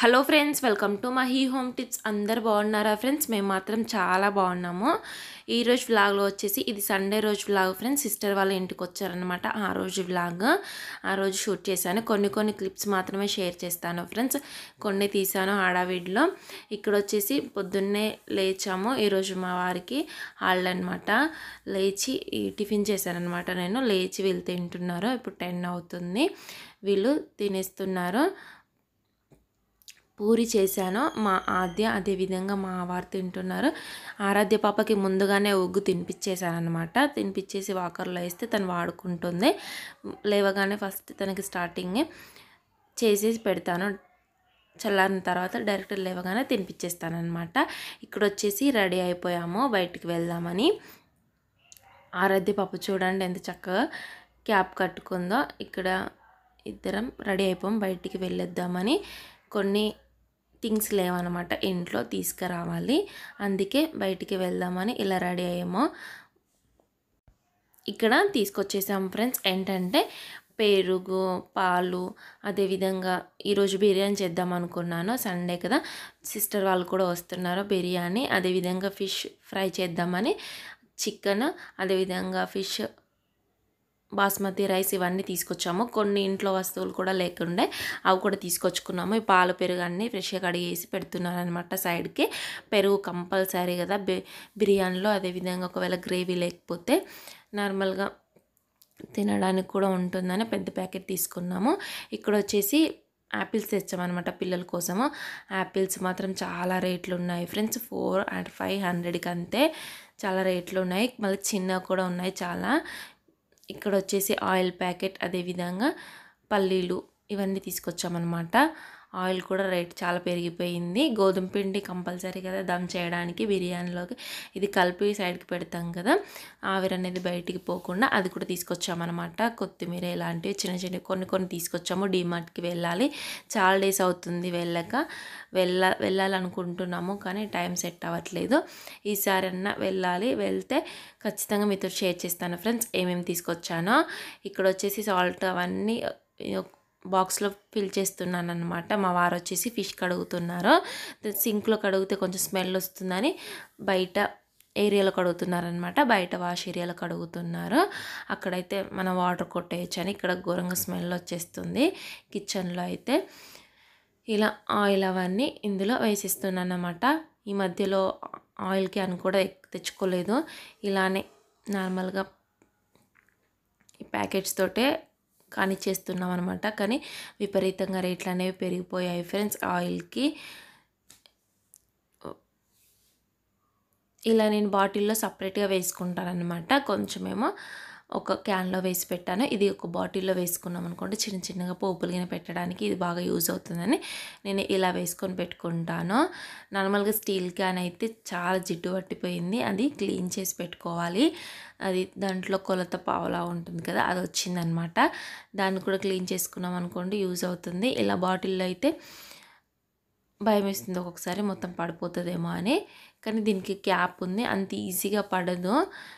Hello friends, welcome to my home tips. అందరు బాగున్నారా friends? మేము మాత్రం చాలా బాగున్నాము. ఈరోజు వ్లాగ్లో వచ్చేసి ఇది సండే రోజు వ్లాగ్ ఫ్రెండ్స్. సిస్టర్ వాళ్ళ ఇంటికి వచ్చారనమాట. ఆ రోజు వ్లాగ్ ఆ రోజు షూట్ చేశాను. కొన్ని క్లిప్స్ మాత్రమే షేర్ చేస్తాను ఫ్రెండ్స్. కొన్ని తీసాను హడావిడిలో. ఇక్కడ వచ్చేసి పొద్దున్నే లేచాము. ఈరోజు మా వారికి హాలిడే అనమాట. లేచి టిఫిన్ చేశానమాట. నేను లేచి వీళ్ళు తింటున్నారు. ఇప్పుడు 10 అవుతుంది. వీళ్ళు తినేస్తున్నారు. పూరి చేశాను. మా ఆద్య అదేవిధంగా మా వారు తింటున్నారు. ఆరాధ్య పాపకి ముందుగానే ఉగ్గు తినిపించేశానమాట. తినిపించేసి వాకర్లో వేస్తే తను వాడుకుంటుంది. లేవగానే ఫస్ట్ తనకి స్టార్టింగే చేసేసి పెడతాను. చల్లారిన తర్వాత డైరెక్ట్ లేవగానే తినిపించేస్తానమాట. ఇక్కడ వచ్చేసి రెడీ అయిపోయాము బయటికి వెళ్దామని. ఆరాధ్య పాప చూడండి ఎంత చక్కగా క్యాప్ కట్టుకుందో. ఇక్కడ ఇద్దరం రెడీ అయిపోయాం బయటికి వెళ్ళొద్దామని. కొన్ని థింగ్స్ లేవన్నమాట, ఇంట్లో తీసుకురావాలి. అందుకే బయటికి వెళ్దామని ఇలా రెడీ అయ్యాము. ఇక్కడ తీసుకొచ్చేసాము ఫ్రెండ్స్. ఏంటంటే పెరుగు, పాలు, అదేవిధంగా ఈరోజు బిర్యానీ చేద్దాం అనుకున్నాను. సండే కదా, సిస్టర్ వాళ్ళు కూడా వస్తున్నారు. బిర్యానీ, అదేవిధంగా ఫిష్ ఫ్రై చేద్దామని చికెన్, అదేవిధంగా ఫిష్, బాస్మతి రైస్ ఇవన్నీ తీసుకొచ్చాము. కొన్ని ఇంట్లో వస్తువులు కూడా లేకుండే అవి కూడా తీసుకొచ్చుకున్నాము. ఈ పాలు, పెరుగు అన్నీ ఫ్రెష్గా కడిగేసి పెడుతున్నాను అనమాట సైడ్కి. పెరుగు కంపల్సరీ కదా బిర్యానీలో. అదేవిధంగా ఒకవేళ గ్రేవీ లేకపోతే నార్మల్గా తినడానికి కూడా ఉంటుందని పెద్ద ప్యాకెట్ తీసుకున్నాము. ఇక్కడ వచ్చేసి యాపిల్స్ తెచ్చామన్నమాట పిల్లల కోసము. యాపిల్స్ మాత్రం చాలా రేట్లు ఉన్నాయి ఫ్రెండ్స్. 400 and 500కి అంతే చాలా రేట్లు ఉన్నాయి. మళ్ళీ చిన్నవి కూడా ఉన్నాయి చాలా. ఇక్కడ వచ్చేసి ఆయిల్ ప్యాకెట్, అదేవిధంగా పల్లీలు ఇవన్నీ తీసుకొచ్చామన్నమాట. ఆయిల్ కూడా రేట్ చాలా పెరిగిపోయింది. గోధుమ పిండి కంపల్సరీ కదా దమ్ చేయడానికి బిర్యానీలోకి. ఇది కలిపి సైడ్కి పెడతాం కదా, ఆవిరి అనేది బయటికి పోకుండా అది కూడా తీసుకొచ్చామన్నమాట. కొత్తిమీర ఇలాంటివి చిన్న కొన్ని తీసుకొచ్చాము. డీమార్ట్కి వెళ్ళాలి. చాలా డేస్ అవుతుంది వెళ్ళాలనుకుంటున్నాము, కానీ టైం సెట్ అవ్వట్లేదు. ఈసారి అన్నా వెళ్ళాలి. వెళ్తే ఖచ్చితంగా మీతో షేర్ చేస్తాను ఫ్రెండ్స్ ఏమేమి తీసుకొచ్చానో. ఇక్కడ వచ్చేసి సాల్ట్ అవన్నీ బాక్స్లో ఫిల్ చేస్తున్నాను అనమాట. మా వారు వచ్చేసి ఫిష్ కడుగుతున్నారు. సింక్లో కడిగితే కొంచెం స్మెల్ వస్తుందని బయట ఏరియాలో కడుగుతున్నారనమాట. బయట వాష్ ఏరియాలో కడుగుతున్నారు. అక్కడైతే మనం వాటర్ కొట్టేయచ్చు అని ఇక్కడ ఘోరంగా స్మెల్ వచ్చేస్తుంది. కిచెన్లో అయితే ఇలా ఆయిల్ అవన్నీ ఇందులో వేసిస్తున్నాను అన్నమాట. ఈ మధ్యలో ఆయిల్ క్యాన్ కూడా తెచ్చుకోలేదు. ఇలానే నార్మల్గా ఈ ప్యాకెట్స్ తోటే కానీ చేస్తున్నాం అనమాట. కానీ విపరీతంగా రేట్లు అనేవి పెరిగిపోయాయి ఫ్రెండ్స్ ఆయిల్కి. ఇలా నేను బాటిల్లో సపరేట్గా వేసుకుంటాను అనమాట. కొంచెమేమో ఒక క్యాన్లో వేసి పెట్టాను. ఇది ఒక బాటిల్లో వేసుకున్నాం అనుకోండి, చిన్నగా పోపులు గిన పెట్టడానికి ఇది బాగా యూజ్ అవుతుందని నేను ఇలా వేసుకొని పెట్టుకుంటాను. నార్మల్గా స్టీల్ క్యాన్ అయితే చాలా జిడ్డు పట్టిపోయింది. అది క్లీన్ చేసి పెట్టుకోవాలి. అది దాంట్లో కొలత పావలా ఉంటుంది కదా, అది వచ్చిందనమాట. దాన్ని కూడా క్లీన్ చేసుకున్నాం అనుకోండి యూజ్ అవుతుంది. ఇలా బాటిల్లో అయితే భయం వేస్తుంది ఒక్కొక్కసారి మొత్తం పడిపోతుందేమో అని. కానీ దీనికి క్యాప్ ఉంది, అంత ఈజీగా పడదు.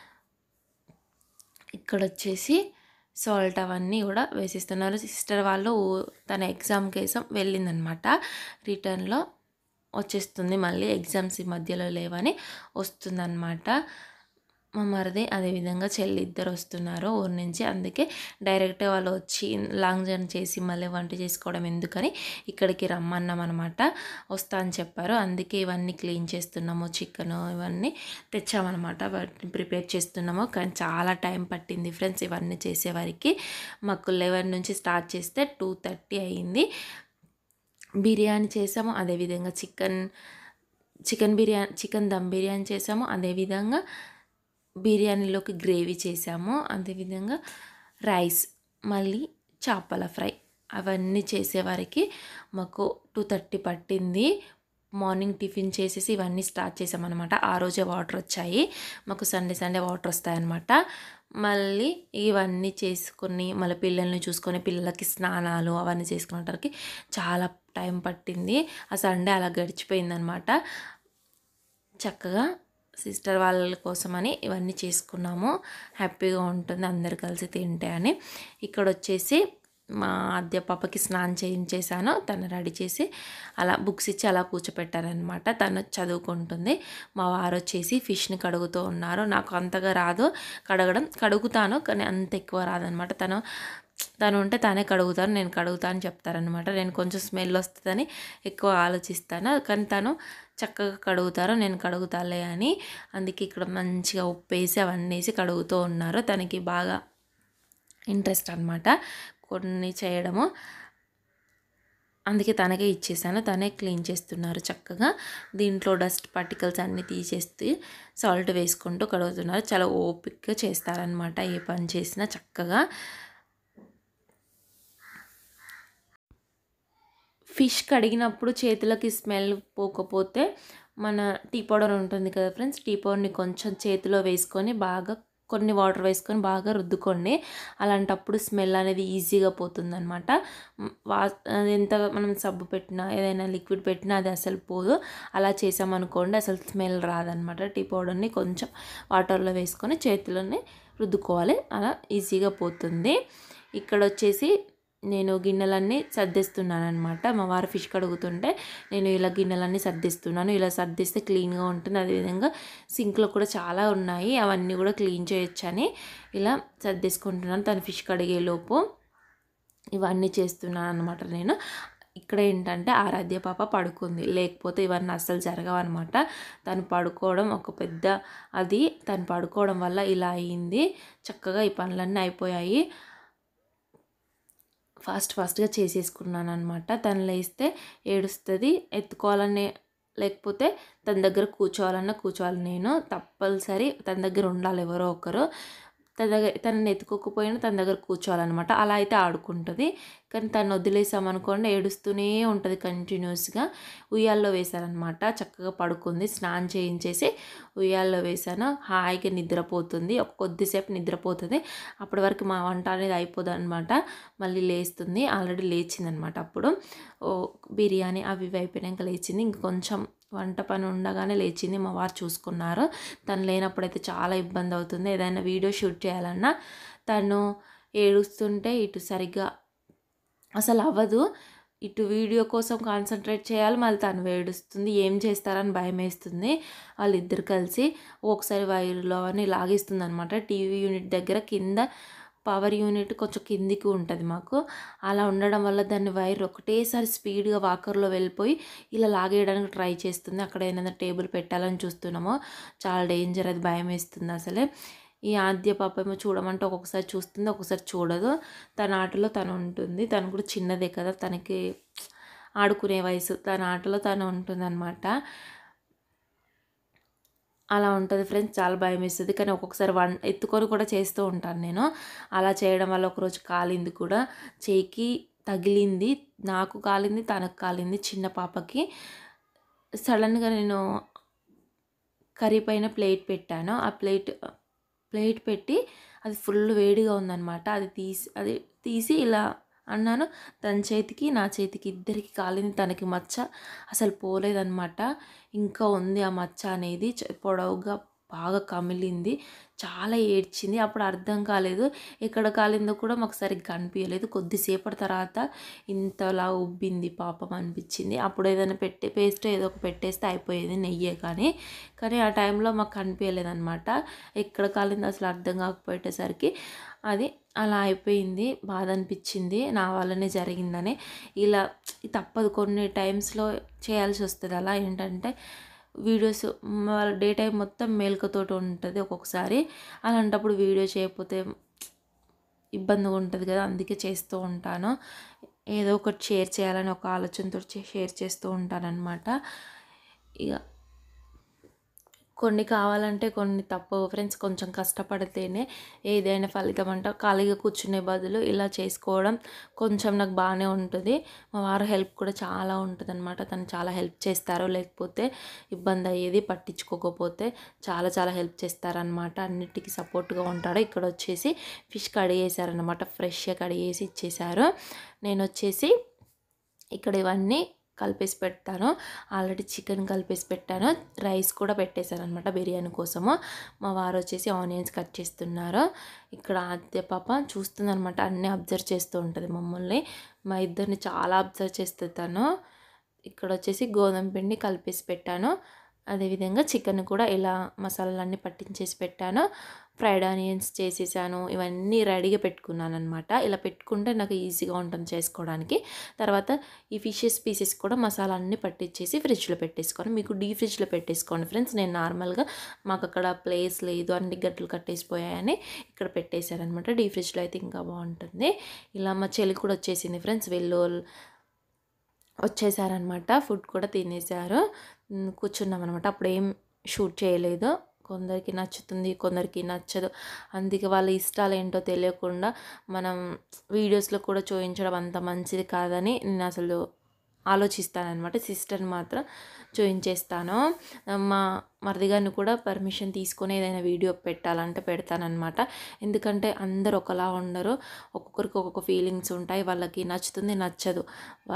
ఇక్కడ వచ్చేసి సాల్ట్ అవన్నీ కూడా వేసిస్తున్నారు. సిస్టర్ వాళ్ళు తన ఎగ్జామ్ కోసం వెళ్ళిందనమాట. రిటర్న్లో వచ్చేస్తుంది. మళ్ళీ ఎగ్జామ్స్ ఈ మధ్యలో లేవని వస్తుందన్నమాట. మా మరిది అదేవిధంగా చెల్లి ఇద్దరు వస్తున్నారు ఊరి నుంచి. అందుకే డైరెక్ట్గా వాళ్ళు వచ్చి లాంగ్ జర్నీ చేసి మళ్ళీ వంట చేసుకోవడం ఎందుకని ఇక్కడికి రమ్మన్నాం అనమాట. వస్తా అని చెప్పారు. అందుకే ఇవన్నీ క్లీన్ చేస్తున్నాము. చికెన్ ఇవన్నీ తెచ్చామన్నమాట. వాటిని ప్రిపేర్ చేస్తున్నాము. కానీ చాలా టైం పట్టింది ఫ్రెండ్స్ ఇవన్నీ చేసేవారికి. మాకు 11 నుంచి స్టార్ట్ చేస్తే 2:30 అయ్యింది. బిర్యానీ చేసాము, అదేవిధంగా చికెన్ దమ్ బిర్యానీ చేసాము, అదేవిధంగా బిర్యానీలోకి గ్రేవీ చేసాము, అదేవిధంగా రైస్, మళ్ళీ చేపల ఫ్రై అవన్నీ చేసేవారికి మాకు 2:30 పట్టింది. మార్నింగ్ టిఫిన్ చేసేసి ఇవన్నీ స్టార్ట్ చేసామన్నమాట. ఆ రోజే వాటర్ వచ్చాయి మాకు. సండే వాటర్ వస్తాయన్నమాట. మళ్ళీ ఇవన్నీ చేసుకొని మళ్ళీ పిల్లల్ని చూసుకొని పిల్లలకి స్నానాలు అవన్నీ చేసుకునేటరికి చాలా టైం పట్టింది. ఆ సండే అలా గడిచిపోయిందనమాట. చక్కగా సిస్టర్ వాళ్ళ కోసమని ఇవన్నీ చేసుకున్నాము. హ్యాపీగా ఉంటుంది అందరు కలిసి తింటే అని. ఇక్కడ వచ్చేసి మా ఆద్య పాపకి స్నానం చేయించేసాను. తను రెడీ చేసి అలా బుక్స్ ఇచ్చి అలా కూర్చోపెట్టారనమాట. తను చదువుకుంటుంది. మా వారు వచ్చేసి ఫిష్ని కడుగుతూ ఉన్నారు. నాకు అంతగా రాదు కడగడం, కడుగుతాను కానీ అంత ఎక్కువ రాదనమాట. తను ఉంటే తనే కడుగుతాను, నేను కడుగుతా అని చెప్తారనమాట. నేను కొంచెం స్మెల్ వస్తుందని ఎక్కువ ఆలోచిస్తాను, కానీ తను చక్కగా కడుగుతారు, నేను కడుగుతాలే అని. అందుకే ఇక్కడ మంచిగా ఉప్పు వేసి అవన్నీ వేసి కడుగుతూ ఉన్నారు. తనకి బాగా ఇంట్రెస్ట్ అనమాట కొన్ని చేయడము. అందుకే తనకే ఇచ్చేసాను. తనే క్లీన్ చేస్తున్నారు చక్కగా. దీంట్లో డస్ట్ పార్టికల్స్ అన్నీ తీసేస్తే సాల్ట్ వేసుకుంటూ కడుగుతున్నారు. చాలా ఓపికగా చేస్తారనమాట ఏ పని చేసినా చక్కగా. ఫిష్ కడిగినప్పుడు చేతులకి స్మెల్ పోకపోతే మన టీ పౌడర్ ఉంటుంది కదా ఫ్రెండ్స్, టీ పౌడర్ని కొంచెం చేతిలో వేసుకొని బాగా కొన్ని వాటర్ వేసుకొని బాగా రుద్దుకోండి. అలాంటప్పుడు స్మెల్ అనేది ఈజీగా పోతుందన్నమాట. ఎంత మనం సబ్బు పెట్టినా ఏదైనా లిక్విడ్ పెట్టినా అది అసలు పోదు. అలా చేసామనుకోండి అసలు స్మెల్ రాదనమాట. టీ పౌడర్ని కొంచెం వాటర్లో వేసుకొని చేతిలోనే రుద్దుకోవాలి, అలా ఈజీగా పోతుంది. ఇక్కడ వచ్చేసి నేను గిన్నెలన్నీ సర్దిస్తున్నాను అనమాట. మా వారు ఫిష్ కడుగుతుంటే నేను ఇలా గిన్నెలన్నీ సర్దిస్తున్నాను. ఇలా సర్దిస్తే క్లీన్గా ఉంటుంది. అదేవిధంగా సింక్లో కూడా చాలా ఉన్నాయి, అవన్నీ కూడా క్లీన్ చేయొచ్చని ఇలా సర్దేసుకుంటున్నాను. తను ఫిష్ కడిగేలోపు ఇవన్నీ చేస్తున్నాను అనమాట. నేను ఇక్కడ ఏంటంటే ఆరాధ్య పాప పడుకుంది, లేకపోతే ఇవన్నీ అస్సలు జరగవన్నమాట. తను పడుకోవడం ఒక పెద్ద అది, తను పడుకోవడం వల్ల ఇలా అయ్యింది. చక్కగా ఈ పనులన్నీ అయిపోయాయి. ఫాస్ట్గా చేసేసుకున్నాను అనమాట. తను లేస్తే ఏడుస్తుంది, ఎత్తుకోవాలనే లేకపోతే తన దగ్గర కూర్చోవాలి. నేను తప్పనిసరి తన దగ్గర ఉండాలి ఎవరో ఒకరు. తనని ఎత్తుకోకపోయినా తన దగ్గర కూర్చోవాలన్నమాట. అలా అయితే ఆడుకుంటుంది. కానీ తను వదిలేసామనుకోండి ఏడుస్తూనే ఉంటుంది కంటిన్యూస్గా. ఉయ్యాల్లో వేశానమాట, చక్కగా పడుకుంది. స్నానం చేయించేసి ఉయ్యాల్లో వేశాను. హాయిగా నిద్రపోతుంది. కొద్దిసేపు నిద్రపోతుంది. అప్పటి వరకు మా వంట అనేది అయిపోదు అనమాట. మళ్ళీ లేస్తుంది. ఆల్రెడీ లేచిందనమాట. అప్పుడు బిర్యానీ అవి ఇవి అయిపోయాక లేచింది. ఇంకొంచెం వంట పని ఉండగానే లేచింది. మా వారు చూసుకున్నారు. తను లేనప్పుడైతే చాలా ఇబ్బంది అవుతుంది. ఏదైనా వీడియో షూట్ చేయాలన్నా తను ఏడుస్తుంటే ఇటు సరిగ్గా అసలు అవ్వదు. ఇటు వీడియో కోసం కాన్సన్ట్రేట్ చేయాలి, మళ్ళీ తను ఏడుస్తుంది. ఏం చేస్తారని భయం వేస్తుంది. వాళ్ళిద్దరు కలిసి ఒకసారి వైర్లో అని లాగేస్తుంది అనమాట. టీవీ యూనిట్ దగ్గర కింద పవర్ యూనిట్ కొంచెం కిందికి ఉంటుంది మాకు. అలా ఉండడం వల్ల దాన్ని వైర్ ఒకటేసారి స్పీడ్గా వాకర్లో వెళ్ళిపోయి ఇలా లాగేయడానికి ట్రై చేస్తుంది. అక్కడ ఏదైనా టేబుల్ పెట్టాలని చూస్తున్నామో చాలా డేంజర్, అది భయం వేస్తుంది అసలే. ఈ ఆద్య పాప ఏమో చూడమంటే ఒక్కొక్కసారి చూస్తుంది, ఒక్కొక్కసారి చూడదు. తన ఆటలో తను ఉంటుంది. తను కూడా చిన్నదే కదా, తనకి ఆడుకునే వయసు, తన ఆటలో తను ఉంటుంది అనమాట. అలా ఉంటుంది ఫ్రెండ్స్. చాలా భయం వేస్తుంది. కానీ ఒక్కొక్కసారి ఎత్తుకొని కూడా చేస్తూ ఉంటాను నేను. అలా చేయడం వల్ల ఒకరోజు కాలింది కూడా, చేయికి తగిలింది. నాకు కాలింది, తనకు కాలింది, చిన్న పాపకి. సడన్గా నేను కర్రీ పైన ప్లేట్ పెట్టాను. ఆ ప్లేట్ పెట్టి అది ఫుల్ వేడిగా ఉందన్నమాట. అది తీసి ఇలా అన్నాను. తన చేతికి నా చేతికి ఇద్దరికి కాలింది. తనకి మచ్చ అసలు పోలేదన్నమాట. ఇంకా ఉంది ఆ మచ్చ అనేది, పొడవుగా బాగా కమిలింది. చాలా ఏడ్చింది. అప్పుడు అర్థం కాలేదు ఎక్కడ కాలిందో కూడా మాకు సరిగ్గా అనిపించలేదు. కొద్దిసేపటి తర్వాత ఇంతలా ఉబ్బింది పాపం అనిపించింది. అప్పుడు ఏదైనా పేస్ట్ ఏదో ఒక పెట్టేస్తే అయిపోయేది, నెయ్యే కానీ ఆ టైంలో మాకు అనిపించలేదన్నమాట. ఎక్కడ కాలిందో అసలు అర్థం కాకపోయేసరికి అది అలా అయిపోయింది. బాధ అనిపించింది, నా వల్లనే జరిగిందని. ఇలా తప్పదు, కొన్ని టైమ్స్లో చేయాల్సి వస్తుంది. అలా ఏంటంటే వీడియోస్ వాళ్ళ డే టైం మొత్తం మేలుకతోటి ఉంటుంది ఒక్కొక్కసారి. అలాంటప్పుడు వీడియో చేయకపోతే ఇబ్బందిగా ఉంటుంది కదా, అందుకే చేస్తూ ఉంటాను. ఏదో ఒకటి షేర్ చేయాలని ఒక ఆలోచనతో షేర్ చేస్తూ ఉంటానన్నమాట. ఇక కొన్ని కావాలంటే కొన్ని తప్పవు ఫ్రెండ్స్. కొంచెం కష్టపడితేనే ఏదైనా ఫలితం అంట. ఖాళీగా కూర్చునే బదులు ఇలా చేసుకోవడం కొంచెం నాకు బాగానే ఉంటుంది. మా వారు హెల్ప్ కూడా చాలా ఉంటుంది అనమాట. తను చాలా హెల్ప్ చేస్తారు, లేకపోతే ఇబ్బంది అయ్యేది పట్టించుకోకపోతే. చాలా హెల్ప్ చేస్తారనమాట, అన్నిటికీ సపోర్ట్గా ఉంటాడు. ఇక్కడ వచ్చేసి ఫిష్ కడిగేసారనమాట, ఫ్రెష్గా కడిగేసి ఇచ్చేసారు. నేను వచ్చేసి ఇక్కడ ఇవన్నీ కలిపేసి పెడతాను. ఆల్రెడీ చికెన్ కలిపేసి పెట్టాను. రైస్ కూడా పెట్టేశాను అనమాట బిర్యానీ కోసము. మా వారు వచ్చేసి ఆనియన్స్ కట్ చేస్తున్నారు. ఇక్కడ ఆద్య పాప చూస్తుందనమాట, అన్నీ అబ్జర్వ్ చేస్తూ ఉంటుంది మమ్మల్ని. మా ఇద్దరిని చాలా అబ్జర్వ్ చేస్తుంది తను. ఇక్కడ వచ్చేసి గోధుమ పిండి కలిపేసి పెట్టాను. అదేవిధంగా చికెన్ కూడా ఇలా మసాలాలన్నీ పట్టించేసి పెట్టాను. ఫ్రైడ్ ఆనియన్స్ చేసేసాను. ఇవన్నీ రెడీగా పెట్టుకున్నాను అనమాట. ఇలా పెట్టుకుంటే నాకు ఈజీగా ఉంటుంది చేసుకోవడానికి. తర్వాత ఈ ఫిషెస్ పీసెస్ కూడా మసాలా అన్నీ పట్టించేసి ఫ్రిడ్జ్లో పెట్టేసుకోను. మీకు డీ ఫ్రిడ్జ్లో పెట్టేసుకోండి ఫ్రెండ్స్. నేను నార్మల్గా మాకు అక్కడ ప్లేస్ లేదు, అన్ని గడ్డలు కట్టేసిపోయాయని ఇక్కడ పెట్టేశారనమాట. డీ ఫ్రిడ్జ్లో అయితే ఇంకా బాగుంటుంది. ఇలా మా చెల్లి కూడా వచ్చేసింది ఫ్రెండ్స్. వచ్చేసారనమాట. ఫుడ్ కూడా తినేసారు. కూర్చున్నాం అనమాట. అప్పుడు ఏం షూట్ చేయలేదు. కొందరికి నచ్చుతుంది, కొందరికి నచ్చదు. అందుకే వాళ్ళ ఇష్టాలు ఏంటో తెలియకుండా మనం వీడియోస్లో కూడా చూపించడం అంత మంచిది కాదని నేను అసలు ఆలోచిస్తానమాట. సిస్టర్ని మాత్రం చూపించేస్తాను. మా మరిదిగారిని కూడా పర్మిషన్ తీసుకొని ఏదైనా వీడియో పెట్టాలంటే పెడతానమాట. ఎందుకంటే అందరు ఒకలా ఉండరు. ఒక్కొక్కరికి ఒక్కొక్క ఫీలింగ్స్ ఉంటాయి. వాళ్ళకి నచ్చుతుంది, నచ్చదు.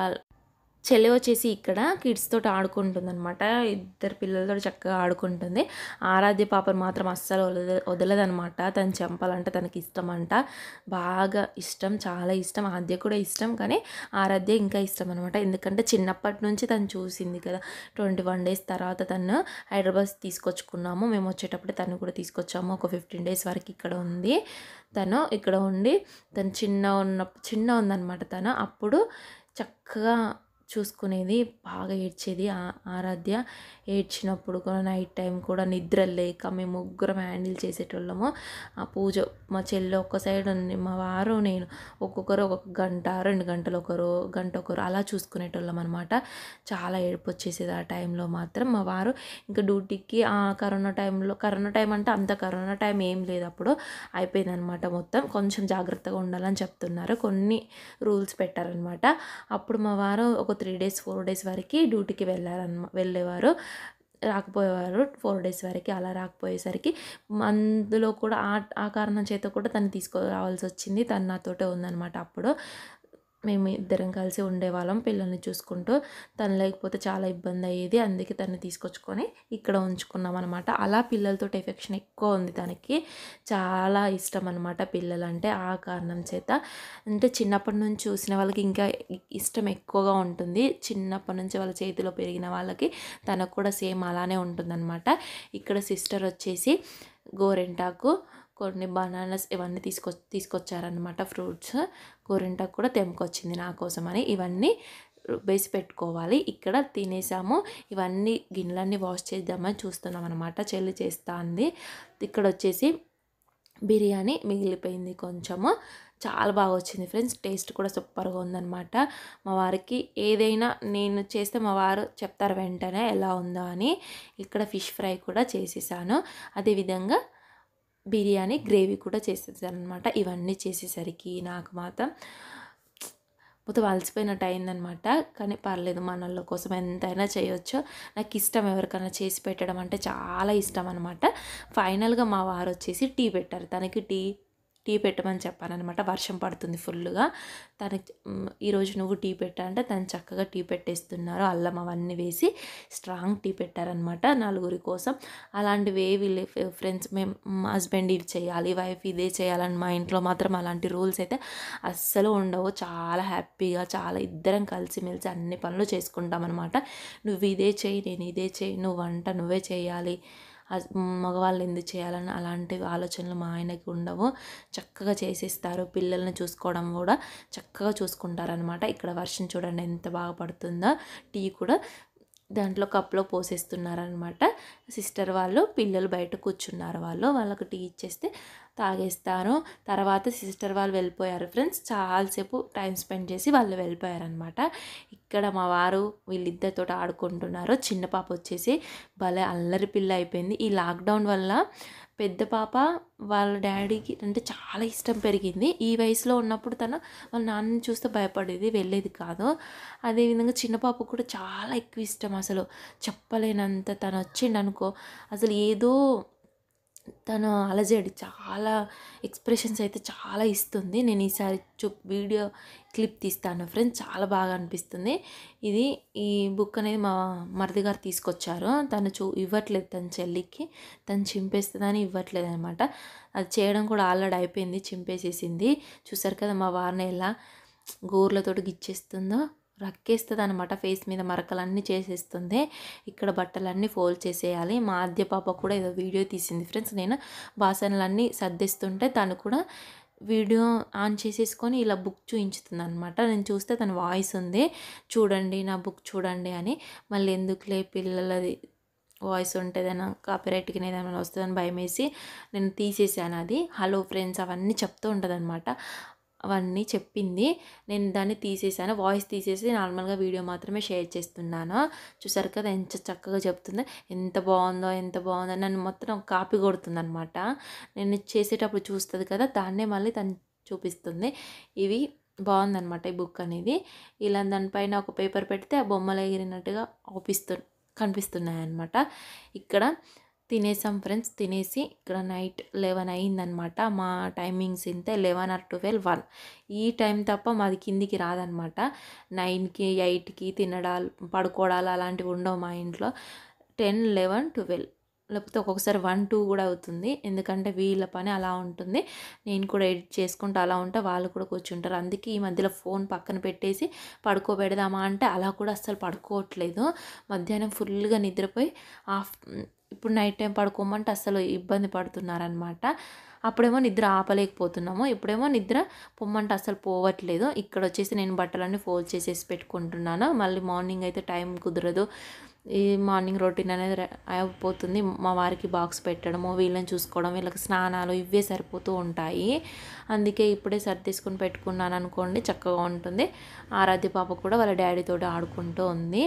చెల్లి వచ్చేసి ఇక్కడ కిడ్స్ తోటి ఆడుకుంటుంది అనమాట. ఇద్దరు పిల్లలతో చక్కగా ఆడుకుంటుంది. ఆరాధ్య పాపను మాత్రం అస్సలు వదలదనమాట. తను చంపాలంటే తనకి ఇష్టం అంట, బాగా ఇష్టం, చాలా ఇష్టం. ఆద్య కూడా ఇష్టం, కానీ ఆరాధ్య ఇంకా ఇష్టం అనమాట. ఎందుకంటే చిన్నప్పటి నుంచి తను చూసింది కదా. 21 days తర్వాత తను హైదరాబాద్ తీసుకొచ్చుకున్నాము. మేము వచ్చేటప్పుడు తను కూడా తీసుకొచ్చాము. ఒక 15 days వరకు ఇక్కడ ఉంది. తను ఇక్కడ ఉండి తను చిన్న ఉందన్నమాట. తను అప్పుడు చక్కగా చూసుకునేది, బాగా ఏడ్చేది. ఆరాధ్య ఏడ్చినప్పుడు కూడా నైట్ టైం కూడా నిద్ర లేక మేము ముగ్గురం హ్యాండిల్ చేసేటోళ్ళము. ఆ పూజ మా చెల్లి ఒక్క సైడ్ ఉంది, మా వారు నేను ఒక్కొక్కరు ఒక్కొక్క గంట 2 గంటలు గంట ఒకరు అలా చూసుకునేటోళ్ళం అనమాట. చాలా ఏడుపు వచ్చేసేది ఆ టైంలో మాత్రం. మా వారు ఇంకా డ్యూటీకి కరోనా టైం అంటే అంత కరోనా టైం ఏం లేదు, అప్పుడు అయిపోయిందనమాట మొత్తం. కొంచెం జాగ్రత్తగా ఉండాలని చెప్తున్నారు, కొన్ని రూల్స్ పెట్టారనమాట. అప్పుడు మా వారు ఒక 3 days 4 days వరకు డ్యూటీకి వెళ్ళేవారు, రాకపోయేవారు. 4 days వరకు అలా రాకపోయేసరికి అందులో కూడా ఆ కారణం చేత కూడా తను తీసుకురావాల్సి వచ్చింది. తను నాతోటే ఉందన్నమాట. అప్పుడు మేము ఇద్దరం కలిసి ఉండేవాళ్ళం పిల్లల్ని చూసుకుంటూ. తను లేకపోతే చాలా ఇబ్బంది అయ్యేది. అందుకే తను తీసుకొచ్చుకొని ఇక్కడ ఉంచుకున్నాం అనమాట. అలా పిల్లలతో ఎఫెక్షన్ ఎక్కువ ఉంది తనకి. చాలా ఇష్టం అనమాట పిల్లలంటే. ఆ కారణం చేత అంటే చిన్నప్పటి నుంచి చూసిన వాళ్ళకి ఇంకా ఇష్టం ఎక్కువగా ఉంటుంది. చిన్నప్పటి నుంచి వాళ్ళ చేతిలో పెరిగిన వాళ్ళకి తనకు కూడా సేమ్ అలానే ఉంటుందన్నమాట. ఇక్కడ సిస్టర్ వచ్చేసి గోరెంటాకు, కొన్ని బనానాస్ ఇవన్నీ తీసుకొచ్చారనమాట. ఫ్రూట్స్, గోరింటాకు కూడా తెంపుకొచ్చింది నా కోసమని. ఇవన్నీ వేసి పెట్టుకోవాలి. ఇక్కడ తినేసాము. ఇవన్నీ గిన్నెలన్నీ వాష్ చేద్దామని చూస్తున్నాం అనమాట. చెల్లి చేస్తా అంది. ఇక్కడ వచ్చేసి బిర్యానీ మిగిలిపోయింది కొంచెము. చాలా బాగా వచ్చింది ఫ్రెండ్స్. టేస్ట్ కూడా సూపర్గా ఉందన్నమాట. మా వారికి ఏదైనా నేను చేస్తే మా వారు చెప్తారు వెంటనే ఎలా ఉందో అని. ఇక్కడ ఫిష్ ఫ్రై కూడా చేసేసాను. అదేవిధంగా బిర్యానీ గ్రేవీ కూడా చేసేసాను అనమాట. ఇవన్నీ చేసేసరికి నాకు మాత్రం మొత్తం అలసిపోయినట్టు అయిందనమాట. కానీ పర్లేదు, మనల కోసం ఎంతైనా చేయొచ్చు. నాకు ఇష్టం ఎవరికైనా చేసి పెట్టడం అంటే చాలా ఇష్టం అనమాట. ఫైనల్గా మా వారు వచ్చేసి టీ పెట్టారు. తనకి టీ పెట్టమని చెప్పానమాట. వర్షం పడుతుంది ఫుల్గా. తనకి ఈరోజు నువ్వు టీ పెట్టాలంటే తను చక్కగా టీ పెట్టేస్తున్నారు. అల్లం అవన్నీ వేసి స్ట్రాంగ్ టీ పెట్టారనమాట నలుగురి కోసం. అలాంటివి ఏవి ఫ్రెండ్స్, మేము హస్బెండ్ ఇది చేయాలి, వైఫ్ ఇదే చేయాలని మా ఇంట్లో మాత్రం అలాంటి రూల్స్ అయితే అస్సలు ఉండవు. చాలా హ్యాపీగా చాలా ఇద్దరం కలిసిమెలిసి అన్ని పనులు చేసుకుంటాం అనమాట. నువ్వు ఇదే చేయి, నేను ఇదే చేయి, నువ్వు వంట నువ్వే చేయాలి, మగవాళ్ళు ఎందుకు చేయాలని అలాంటి ఆలోచనలు మా ఆయనకి ఉండవు. చక్కగా చేసేస్తారు. పిల్లల్ని చూసుకోవడం కూడా చక్కగా చూసుకుంటారనమాట. ఇక్కడ వర్షం చూడండి ఎంత బాగా పడుతుందో. టీ కూడా దాంట్లో కప్లో పోసేస్తున్నారనమాట. సిస్టర్ వాళ్ళు, పిల్లలు బయట కూర్చున్నారు. వాళ్ళకి టీ ఇచ్చేస్తే తాగేస్తారు. తర్వాత సిస్టర్ వాళ్ళు వెళ్ళిపోయారు ఫ్రెండ్స్. చాలాసేపు టైం స్పెండ్ చేసి వాళ్ళు వెళ్ళిపోయారనమాట. ఇక్కడ మా వారు వీళ్ళిద్దరితో ఆడుకుంటున్నారు. చిన్న పాప వచ్చేసి భలే అల్లరి పిల్ల అయిపోయింది. ఈ లాక్డౌన్ వల్ల పెద్ద పాప వాళ్ళ డాడీకి అంటే చాలా ఇష్టం పెరిగింది. ఈ వయసులో ఉన్నప్పుడు తను వాళ్ళ నాన్నని చూస్తే భయపడేది, వెళ్ళేది కాదు. అదేవిధంగా చిన్న పాప కూడా చాలా ఎక్కువ ఇష్టం, అసలు చెప్పలేనంత. తను వచ్చిండు అనుకో అసలు ఏదో తను అలజడి చాలా ఎక్స్ప్రెషన్స్ అయితే చాలా ఇస్తుంది. నేను ఈసారి వీడియో క్లిప్ తీస్తాను ఫ్రెండ్స్, చాలా బాగా అనిపిస్తుంది. ఈ బుక్ అనేది మా మరిది గారు తీసుకొచ్చారు. తను ఇవ్వట్లేదు తన చెల్లికి, తను చింపేస్తుందని ఇవ్వట్లేదు అనమాట. అది చేయడం కూడా ఆల్రెడీ అయిపోయింది, చింపేసేసింది. చూసారు కదా మా వారిని ఎలా గోర్లతోటి గిచ్చేస్తుందో, రక్కేస్తుంది అనమాట. ఫేస్ మీద మరకలన్నీ చేసేస్తుంది. ఇక్కడ బట్టలన్నీ ఫోల్డ్ చేసేయాలి. మా ఆద్య పాప కూడా ఏదో వీడియో తీసింది ఫ్రెండ్స్. నేను బాసనలన్నీ సర్దిస్తుంటే తను కూడా వీడియో ఆన్ చేసేసుకొని ఇలా బుక్ చూపించుతుంది అనమాట. నేను చూస్తే తన వాయిస్ ఉంది, చూడండి నా బుక్ చూడండి అని. మళ్ళీ ఎందుకులే పిల్లలది వాయిస్ ఉంటే ఏదైనా కాపీరైట్కి ఏదైనా వస్తుందని భయం వేసి నేను తీసేసాను అది. హలో ఫ్రెండ్స్ అవన్నీ చెప్తూ ఉంటుంది అనమాట. అవన్నీ చెప్పింది, నేను దాన్ని తీసేసాను, వాయిస్ తీసేసి నార్మల్గా వీడియో మాత్రమే షేర్ చేస్తున్నాను. చూసారు కదా ఎంత చక్కగా చెప్తుందో, ఎంత బాగుందో నన్ను మొత్తం కాపీ కొడుతుంది అనమాట. నేను చేసేటప్పుడు చూస్తుంది కదా, దాన్నే మళ్ళీ తను చూపిస్తుంది. ఇవి బాగుందనమాట ఈ బుక్ అనేది. ఇలా దానిపైన ఒక పేపర్ పెడితే ఆ బొమ్మలు ఎగిరినట్టుగా కనిపిస్తున్నాయి అన్నమాట. ఇక్కడ తినేసాం ఫ్రెండ్స్. తినేసి ఇక్కడ నైట్ 11 అయిందనమాట. మా టైమింగ్స్ ఇంతే, 11 or 12, 1 ఈ టైం తప్ప మాది కిందికి రాదనమాట. 9కి 8కి తినడాలు పడుకోవడాలు అలాంటివి ఉండవు మా ఇంట్లో. 10, 11, 12 లేకపోతే ఒక్కొక్కసారి 1, 2 కూడా అవుతుంది. ఎందుకంటే వీళ్ళ పని అలా ఉంటుంది. నేను కూడా ఎడిట్ చేసుకుంటూ అలా ఉంటే వాళ్ళు కూడా కూర్చుంటారు. అందుకే ఈ మధ్యలో ఫోన్ పక్కన పెట్టేసి పడుకోబెడదామా అంటే అలా కూడా అస్సలు పడుకోవట్లేదు. మధ్యాహ్నం ఫుల్గా నిద్రపోయి ఇప్పుడు నైట్ టైం పడుకోమంటే అస్సలు ఇబ్బంది పడుతున్నారనమాట. అప్పుడేమో నిద్ర ఆపలేకపోతున్నాము, ఇప్పుడేమో నిద్ర పొమ్మంటే అస్సలు పోవట్లేదు. ఇక్కడ వచ్చేసి నేను బట్టలన్నీ ఫోల్డ్ చేసేసి పెట్టుకుంటున్నాను. మళ్ళీ మార్నింగ్ అయితే టైం కుదరదు. ఈ మార్నింగ్ రొటీన్ అనేది అయిపోతుంది. మా వారికి బాక్స్ పెట్టడము, వీళ్ళని చూసుకోవడం, వీళ్ళకి స్నానాలు ఇవే సరిపోతూ ఉంటాయి. అందుకే ఇప్పుడే సర్దేసుకొని పెట్టుకున్నాను అనుకోండి, చక్కగా ఉంటుంది. ఆరాధ్య పాప కూడా వాళ్ళ డాడీతో ఆడుకుంటూ ఉంది,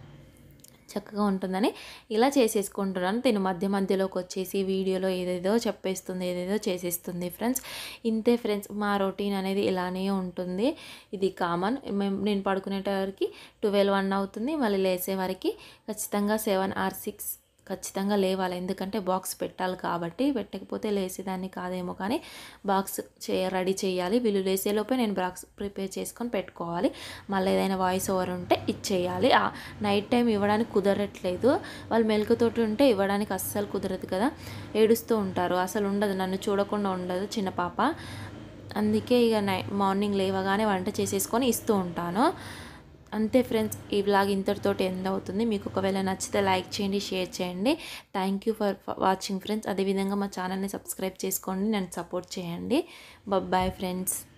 చక్కగా ఉంటుందని ఇలా చేసేసుకుంటున్నాను. నేను మధ్యలోకి వచ్చేసి వీడియోలో ఏదేదో చెప్పేస్తుంది, ఏదేదో చేసేస్తుంది ఫ్రెండ్స్. ఇంతే ఫ్రెండ్స్, మా రొటీన్ అనేది ఇలానే ఉంటుంది. ఇది కామన్. నేను పడుకునేటవరకు 12, 1 అవుతుంది. మళ్ళీ లేసేవారికి ఖచ్చితంగా 7 or 6 ఖచ్చితంగా లేవాలి. ఎందుకంటే బాక్స్ పెట్టాలి కాబట్టి. పెట్టకపోతే లేసేదాన్ని కాదేమో, కానీ బాక్స్ రెడీ చేయాలి. వీళ్ళు లేసేలోపే నేను బాక్స్ ప్రిపేర్ చేసుకొని పెట్టుకోవాలి. మళ్ళీ ఏదైనా వాయిస్ ఓవర్ ఉంటే ఇచ్చేయాలి. నైట్ టైం ఇవ్వడానికి కుదరట్లేదు. వాళ్ళు మెలకుతోటి ఉంటే ఇవ్వడానికి అస్సలు కుదరదు కదా, ఏడుస్తూ ఉంటారు. అసలు ఉండదు, నన్ను చూడకుండా ఉండదు చిన్న పాప. అందుకే ఇక మార్నింగ్ లేవగానే వంట చేసేసుకొని ఇస్తూ ఉంటాను. అంతే ఫ్రెండ్స్, ఈ వ్లాగ్ ఇంతటితోటి ఎండ్ అవుతుంది. మీకు ఒకవేళ నచ్చితే లైక్ చేయండి, షేర్ చేయండి. Thank you for watching friends. అదేవిధంగా మా ఛానల్ని సబ్స్క్రైబ్ చేసుకోండి, నన్ను సపోర్ట్ చేయండి. Bye friends.